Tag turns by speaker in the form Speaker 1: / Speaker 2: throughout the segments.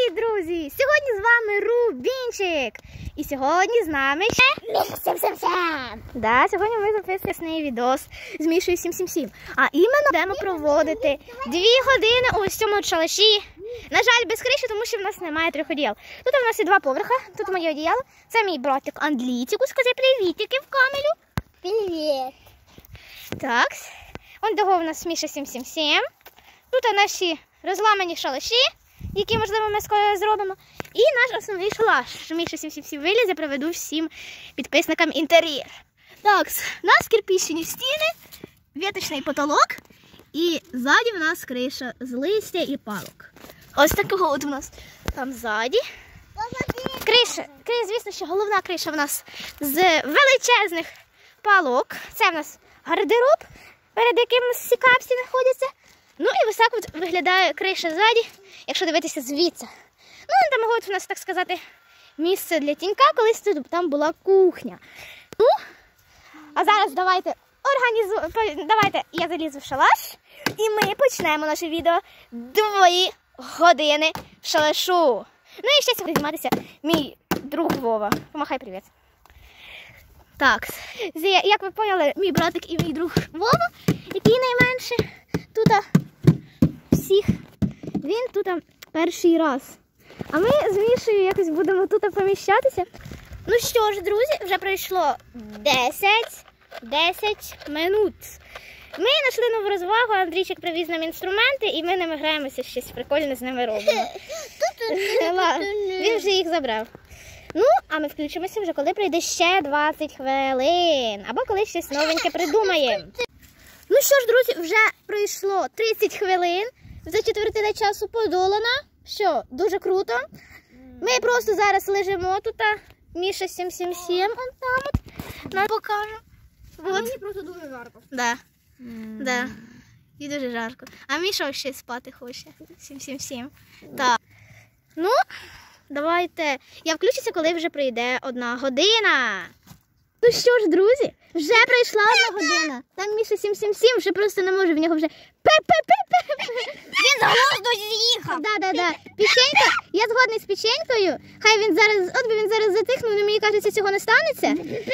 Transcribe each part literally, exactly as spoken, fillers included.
Speaker 1: Привіт, друзі! Сьогодні з вами Рубінчик. І сьогодні з нами ще Міша сім сім сім. Да, сьогодні ми записуємо відос з Мішою сім сім сім. А іменно будемо проводити дві години у ось цьому шалаші. На жаль, без криші, тому що в нас немає трьох одіял. Тут у нас є два поверха, тут моє одіяло. Це мій братик Андрійчику. Скажи привітики в камеру.
Speaker 2: Привіт.
Speaker 1: Так. Он того у нас Міша сім сім сім. Тут наші розламані шалаші, які, можливо, ми скоро зробимо. І наш основний шалаш. Міша сім сім сім вилізе, проведу всім підписникам інтер'єр. Так, у нас кирпичні стіни, віточний потолок і ззаді в нас криша з листя і палок. Ось такого от у нас там ззаді. Криша, звісно, що головна криша в нас з величезних палок. Це в нас гардероб, перед яким всі капці знаходяться. Ну і ось так от виглядає криша ззаді, якщо дивитися звідси. Ну, там от у нас, так сказати, місце для тінька, колись тут там була кухня. Ну, а зараз давайте організуємо, давайте я залізу в шалаш, і ми почнемо наше відео дві години в шалашу. Ну і ще сьогодні зніматися мій друг Вова. Помахай привіт. Так, як ви поняли, мій братик і мій друг Вова, який найменше тут всіх, він тут перший раз. А ми з Мішею якось будемо тут поміщатися. Ну що ж, друзі, вже пройшло десять минут. Ми знайшли нову розвагу, Андрійчик привіз нам інструменти, і ми ними граємося, щось прикольне з ними робимо. Він вже їх забрав. Ну, а ми включимося вже, коли пройде ще двадцять хвилин. Або коли щось новеньке придумаємо. Ну що ж, друзі, вже пройшло тридцять хвилин. За четвертина часу подолана. Що, дуже круто. Ми просто зараз лежимо тут. Міша сім сім сім, он там от. Нам покажемо.
Speaker 2: А мені просто дуже жарко.
Speaker 1: Да. Mm. Да. І дуже жарко. А Міша ще спати хоче. сім сім сім. Так. Ну, давайте. Я включуся, коли вже прийде одна година. Ну що ж, друзі, вже пройшла одна година. Там Міша сім сім сім вже просто не може, в нього вже пе-пе-пе-пе.
Speaker 2: Він з глузду з'їхав.
Speaker 1: Да, да, да. Печенька, я згодний з печенькою. Хай він зараз, от би він зараз затихнув, але мені кажеться, цього не станеться.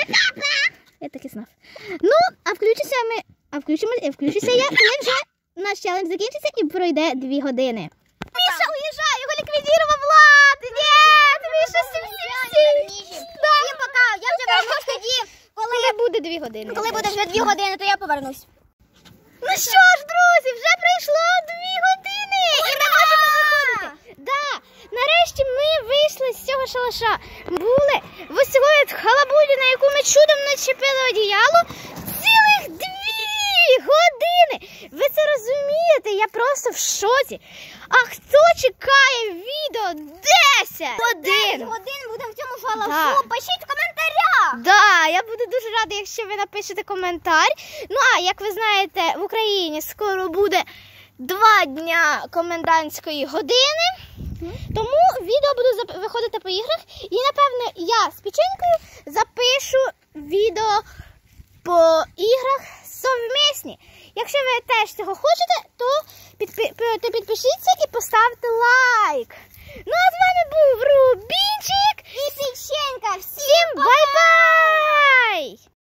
Speaker 1: Я так і знав. Ну, а включуся ми, а включимося, включуся я, коли вже наш челендж закінчиться і пройде дві години. Міша уїжджає, його ліквідував Влад. Ні, Міша сім сім сім.
Speaker 2: Я пока, я вже вернусь тоді, коли
Speaker 1: буде дві години.
Speaker 2: Коли буде вже дві години, то я повернусь.
Speaker 1: Ну що ж, друзі, вже пройшло дві години. І ми можемо виходити. Да, нарешті ми вийшли з цього шалаша. Були в ось цього халабуді, на яку ми чудом начепили одіяло, цілих дві години. Ви це розумієте? Я просто в шоці. А хто чекає відео десять годин?
Speaker 2: десять годин будемо в цьому шалашу.
Speaker 1: Да.
Speaker 2: Пишіть в коментарях.
Speaker 1: Да, я буду дуже рада, якщо ви напишете коментар. Ну, а як ви знаєте, в Україні скоро буде два дня комендантської години. Тому відео буде виходити по іграх. І, напевно, я з печенькою запишу відео по іграх совмісні. Якщо ви теж цього хочете, то, підпи... то підпишіться і поставте лайк. Ну, а з вами був Рубінчик
Speaker 2: І Печенька.
Speaker 1: Всім бай-бай!